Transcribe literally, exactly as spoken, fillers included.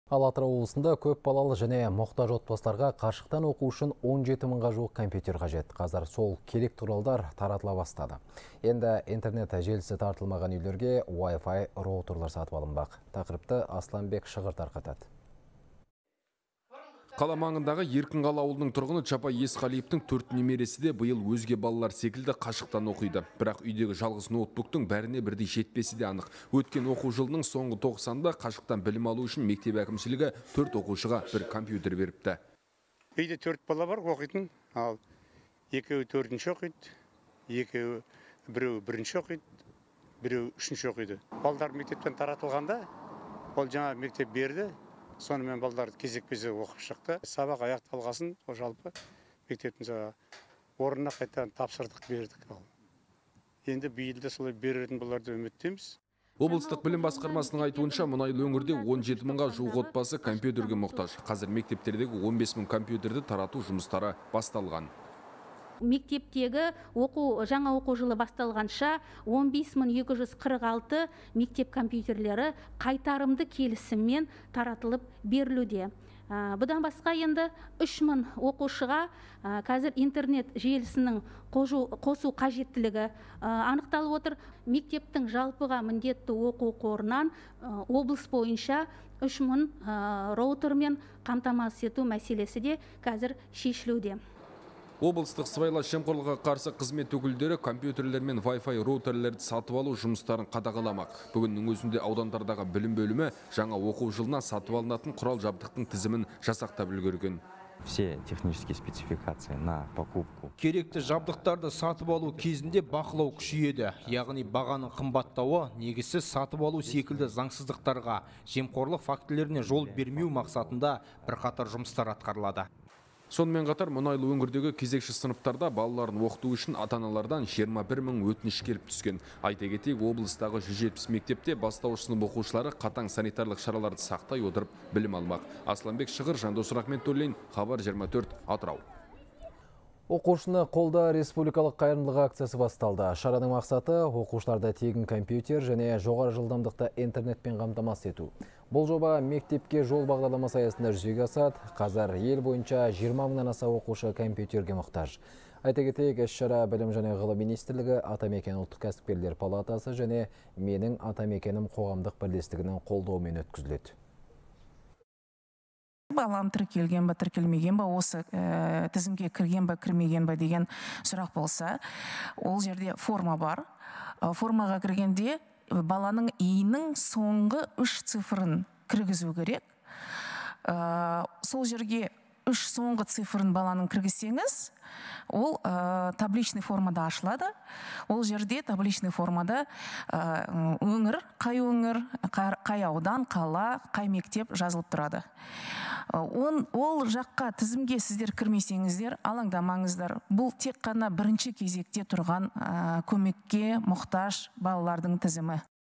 Ал Атырау облысында көп балалы және мұқтаж отбасыларға қашықтан оқу үшін он жеті мыңға жуық компьютер қажет. Қазір сол керек құралдар таратыла бастады. Енді интернет желісі тартылмаған үйлерге Wi-Fi роутерлар сатып алынбақ. Тақырыпты Асланбек Шығыр тарқатады. Қала маңындағы Еркінқала ауылының тұрғыны Чапай Есқалиевтің төрт немересі де биыл өзге балалар секілді қашықтан оқиды. Бірақ үйдегі жалғыз ноутбуктың бәріне бірдей жетпесі де анық. Өткен оқу жылының соңғы тоқсанында қашықтан білім алу үшін мектеп әкімшілігі төрт оқушыға бір компьютер беріпті. Үйде төрт бала бар оқитын, ал екеуі төртінші оқиды, екеуі біреуі бірінші оқиды, біреуі үшінші оқиды. Балдар мектептен таратылғанда, ол жаңа мектеп берді. Сонымен балдар кезек-кезек оқып шықты. Сабақ аяқталғасын, о жалпы мектептің орнына қайтадан тапсырдық бердік. Енді биылда солай беретін бұларды үміттеміз. Облыстық білім басқармасының айтуынша мұнайлы өңірде он жеті мыңға жуық отбасы компьютерге мұқтаж. Қазір мектептердегі он бес мың компьютерді тарату жұмыстары басталған. Мектептегі оқу жаңа оқу жылы басталғанша он бес мың екі жүз қырық алты мектеп компьютерлері қайтарымды келісіммен таратылып берілуде. Бұдан басқа енді үш мың оқушыға қазір интернет желісінің қосу қажеттілігі анықталып отыр. Мектептің жалпыға міндетті оқу қорынан облыс бойынша үш мың роутермен қамтамасыз ету мәселесі де қазір шешілуде. Облыстық сыбайлас жемқорлыққа қарсы қызмет өкілдері компьютерлер мен Wi-Fi роутерлерді сатып алу жұмыстарын қадағаламақ. Бүгіннің өзінде аудандардағы білім бөлімі жаңа оқу жылына сатып алынатын құрал жабдықтың тізімін жасақтап үлгерген. Все технические спецификации на покупку. Керекті жабдықтарды сатып алу кезінде бақылау күшейеді. Яғни бағаның қымбаттауы негізсіз сатып алу секілді заңсыздықтарға, жемқорлық фактілеріне жол бермеу мақсатында бірқатар жұмыстар атқарылады. Сонымен қатар мұнайлы өңірдегі кезекші сыныптарда балаларын оқыту үшін ата-аналардан жиырма бір мың өтініш келіп түскен. Айта кетейік, облыстағы жүз жетпіс мектепте бастауыш сынып оқушылары қатаң санитарлық шараларды сақтай отырып білім алмақ. Асланбек Шығыр, Жандос Рахметуллин, Хабар жиырма төрт, Атырау. Оқушыны қолда республикалық қайырымдылық акциясы басталды. Шараның мақсаты оқушыларда тегін компьютер және жоғары жылдамдықты интернетпен қамтамасыз ету. Бұл жоба мектепке жол бағдарламасы аясында жүзеге асады. Қазір ел бойынша жиырма мыңнан аса оқушы компьютерге мұқтаж. Айта кетейік, іс-шара Білім және ғылым министрлігі, Атамекен ұлттық кәсіпкерлер палатасы және Менің Атамекенім қоғамдық бірлестігінің қолдауымен өткізіледі. Балам тіркелген ба, тіркелмеген ба, осы ә, тізімге кірген ба, кірмеген ба деген сұрақ болса, ол жерде форма бар. Формаға кіргенде баланың иінің соңғы үш цифрын кіргізу керек. Ә, сол жерге үш соңғы цифрын баланың кіргізсеңіз, ол ә, табличный формада ашылады. Ол жерде табличный формада ә, өңір, қай өңір, қай аудан, қала, қай мектеп жазылып тұрады. Он, ол жаққа тізімге сіздер кірмесеңіздер, алаңдамаңыздар. Бұл тек қана бірінші кезекте тұрған ә, көмекке мұқтаж балалардың тізімі.